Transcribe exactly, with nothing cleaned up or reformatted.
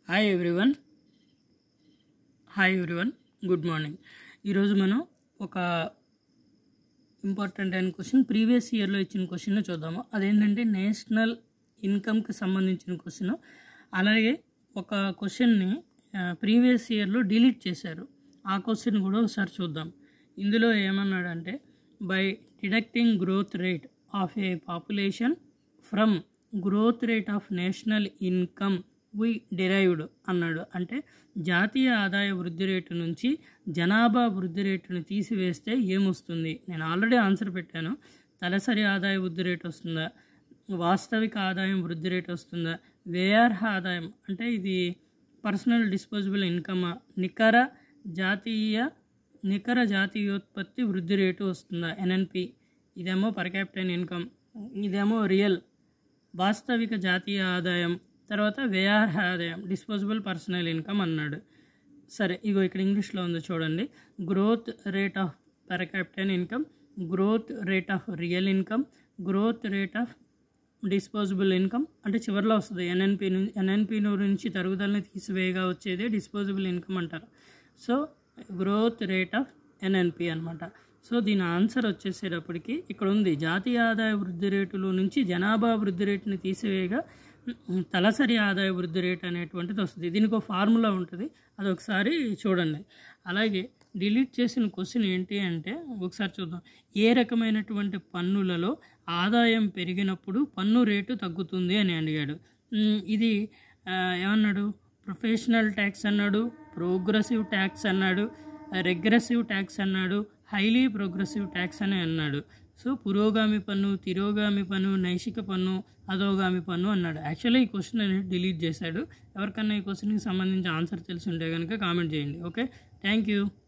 Hi everyone hi everyone good morning. ఈరోజు మనం ఒక ఇంపార్టెంట్ అయిన క్వశ్చన్ ప్రీవియస్ ఇయర్లో ఇచ్చిన క్వశ్చన్ చూద్దాము. అదేంటంటే నేషనల్ ఇన్కమ్కి సంబంధించిన క్వశ్చన్. అలాగే ఒక క్వశ్చన్ని ప్రీవియస్ ఇయర్లో డిలీట్ చేశారు. ఆ క్వశ్చన్ కూడా ఒకసారి చూద్దాం. ఇందులో ఏమన్నాడంటే by deducting growth rate of a population from growth rate of national income we derived అన్నాడు. అంటే జాతీయ ఆదాయ వృద్ధి రేటు నుంచి జనాభా వృద్ధి రేటును తీసివేస్తే ఏమొస్తుంది? నేను ఆల్రెడీ ఆన్సర్ పెట్టాను. తలసరి ఆదాయ వృద్ధి రేటు వస్తుందా, వాస్తవిక ఆదాయం వృద్ధి రేటు వస్తుందా, వ్యయార్హ ఆదాయం అంటే ఇది పర్సనల్ డిస్పోజబుల్ ఇన్కమ్, నికర జాతీయ నికర జాతీయోత్పత్తి వృద్ధి రేటు వస్తుందా ఎన్ఎన్పి, ఇదేమో పర్ క్యాపిటల్ ఇన్కమ్, ఇదేమో రియల్ వాస్తవిక జాతీయ ఆదాయం, తర్వాత వ్యయార్హ ఆదాయం డిస్పోజబుల్ పర్సనల్ ఇన్కమ్ అన్నాడు. సరే, ఇగో ఇక్కడ ఇంగ్లీష్లో ఉంది చూడండి. Growth rate of per capital income, growth rate of real income, growth rate of disposable income అంటే చివరిలో వస్తుంది ఎన్ఎన్పి నుంచి. ఎన్ఎన్పి నుంచి తరుగుదలని తీసివేయగా వచ్చేదే డిస్పోజబుల్ ఇన్కమ్ అంటారు. So growth rate of NNP అనమాట. సో దీని ఆన్సర్ వచ్చేసేటప్పటికి ఇక్కడ ఉంది, జాతీయ ఆదాయ వృద్ధి రేటులో నుంచి జనాభా వృద్ధి రేటుని తీసివేయగా తలసరి ఆదాయ వృద్ధి రేటు అనేటువంటిది వస్తుంది. దీనికి ఒక ఫార్ములా ఉంటుంది, అది ఒకసారి చూడండి. అలాగే డిలీట్ చేసిన క్వశ్చన్ ఏంటి అంటే ఒకసారి చూద్దాం. ఏ రకమైనటువంటి పన్నులలో ఆదాయం పెరిగినప్పుడు పన్ను రేటు తగ్గుతుంది అని అడిగాడు. ఇది ఏమన్నాడు? ప్రొఫెషనల్ ట్యాక్స్ అన్నాడు, ప్రోగ్రెసివ్ ట్యాక్స్ అన్నాడు, రెగ్రెసివ్ ట్యాక్స్ అన్నాడు, హైలీ ప్రోగ్రెసివ్ ట్యాక్స్ అని అన్నాడు. సో పురోగామి పన్ను, తిరోగామి పన్ను, నైషిక పన్ను, అధోగామి పన్ను అన్నాడు. యాక్చువల్లీ ఈ క్వశ్చన్ అనేది డిలీట్ చేశాడు. ఎవరికన్నా ఈ క్వశ్చన్కి సంబంధించి ఆన్సర్ తెలిసి ఉంటే కనుక కామెంట్ చేయండి. Okay, thank you.